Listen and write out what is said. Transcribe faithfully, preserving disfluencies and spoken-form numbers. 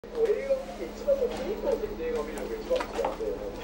映画を見て一番その次の席で映画を見るのが一番好きなんで。